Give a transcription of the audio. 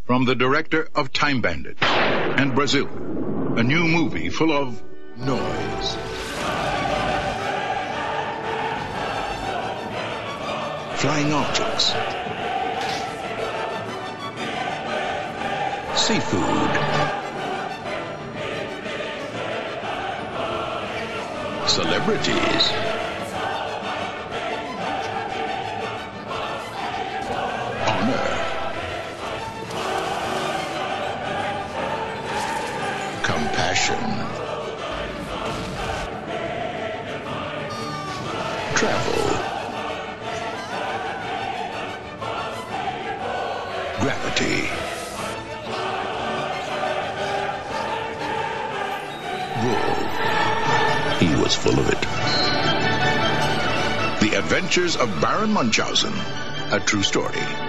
From the director of Time Bandit and Brazil, a new movie full of noise, flying objects, seafood, celebrities, honor, compassion, travel, gravity, wool. He was full of it. The Adventures of Baron Munchausen, a true story.